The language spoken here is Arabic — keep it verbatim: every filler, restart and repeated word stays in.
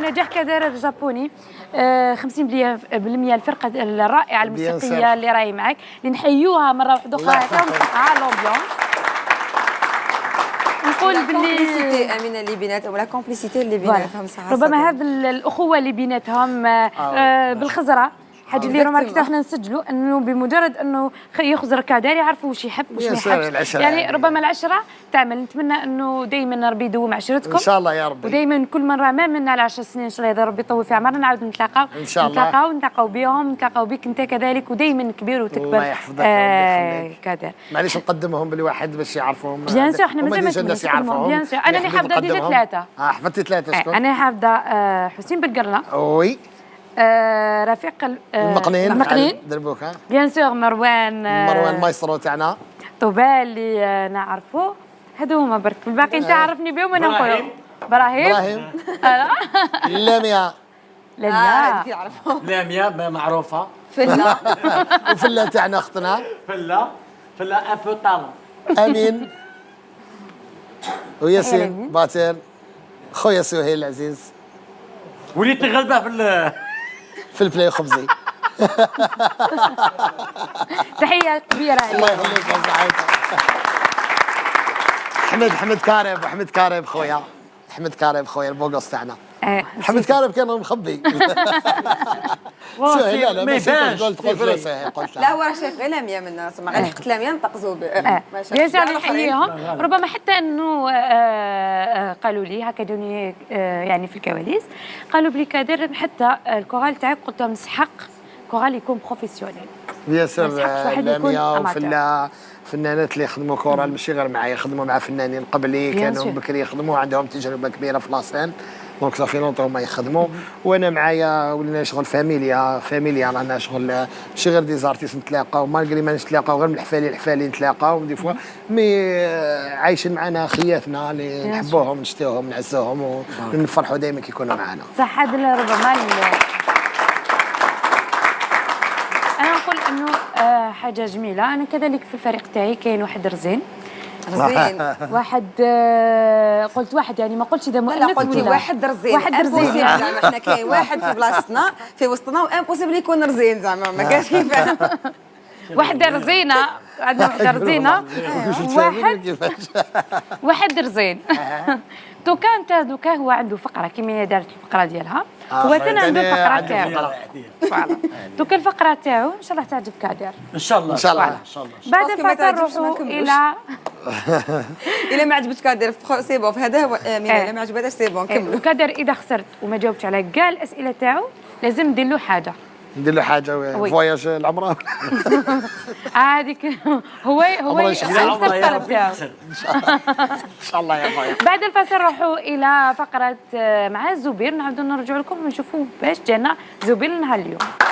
نجاح كادر الجابوني خمسين بالمئة الفرقه الرائعه الموسيقيه اللي راهي معاك اللي نحيوها مره واحده اخرى يعطيهم الصحه لومبيونس. نقول باللي امينه اللي بيناتهم ولا كومبليسيتي اللي بيناتهم صراحه ربما هذه الاخوه اللي بيناتهم بالخزره حاجه اللي رانا كي احنا نسجلوا انه بمجرد انه يخزر كادر يعرفوا واش يحب واش ما يحبش. يعني ربما العشره تعمل. نتمنى انه دائما ربي يدوم عشرتكم ان شاء الله يا ربي. ودائما كل مره ما منا على عشر سنين ان شاء الله اذا ربي يطول في عمرنا نعاود نتلاقاو ان شاء الله. نتلاقاو نتلاقاو بهم نتلاقاو بك انت كذلك ودائما كبير وتكبر. الله يحفظك آه كادر. معليش نقدمهم بالواحد باش يعرفوهم. بيان سور احنا مازال الناس يعرفوهم. بيان سور انا اللي حافظه ديجا ثلاثه. اه حفظتي ثلاثه شكون؟ انا حافظه حسين بالقرنه. وي. آه رفيق المقنين المقنين دربوكا بيان سور مروان آه مروان المايسترو تاعنا طوبال اللي آه نعرفو هادو هما برك الباقيين تعرفني بهم انا نقولوا ابراهيم ابراهيم لاميا لاميا يعرفوا لاميا معروفه فله وفله تاعنا اختنا فله فله ان بو طالون امين وياسين باطل خويا سهيل العزيز وليت غلبه في في البلاي خبزي. تحيه كبيره الله يخليك يا سعيد. حمد حمد كارب وحمد كارب خويا حمد كارب خويا البوغوس تاعنا. حمد كارب كان مخبي. سهيل لا ما يبانش لا هو راه شايف غير لاميا من الناس ما غير لاميا نطقزوا بيان سور نحييهم. ربما حتى انه قالوا لي هكا جوني يعني في الكواليس قالوا بلي كادر حتى الكورال تاعك قلت لهم مسحق كورال يكون بروفيسيونيل. بيان سور لاميا وفلا فنانات اللي يخدموا كورال ماشي غير معايا يخدموا مع فنانين قبلي كانوا بكري يخدموا عندهم تجربه كبيره في لاسين دونك صافي لونطون هما يخدموا وانا معايا ولينا شغل فاميليا فاميليا رانا شغل ماشي غير دي زارتيست نتلاقاو مالغري ما نتلاقاو غير من الحفالي الحفالي نتلاقاو دي فوا مي عايشين معنا خياتنا اللي نحبوهم نشتيوهم نعزوهم ونفرحوا دائما كي يكونوا معنا. صح هذا ربما انا نقول انه حاجه جميله. انا كذلك في الفريق تاعي كاين واحد رزين رزين واحد آه قلت واحد يعني ما قلتش اذا لا قلت واحد رزين واحد رزين زعما احنا كاين واحد في بلاصتنا في وسطنا وامبوسيبل يكون رزين زعما ما كاش كيفاه. واحدة رزينة عندنا واحدة رزينة واحد واحد رزين. دوكا انت دوكا هو عنده فقرة كيما دارت الفقرة ديالها هو ثاني عنده الفقرة تاعو. دوكا الفقرة تاعو ان شاء الله تعجب كادر ان شاء الله ان شاء الله. بعد الفاصل نروحوا الى الا ما عجبتش كادر سي بون هذا هو امين الا ما عجبتهاش سي بون كملوا. وكادر اذا خسرت وما جاوبتش على كاع الاسئله تاعو لازم ندير له حاجه ندير له حاجه فواياج العمره هذيك هو هو الطلب تاعو ان شاء الله يا خويا. بعد الفاصل نروحوا الى فقره مع زبير نعاودوا نرجعوا لكم ونشوفوا باش جانا زبير نهار اليوم.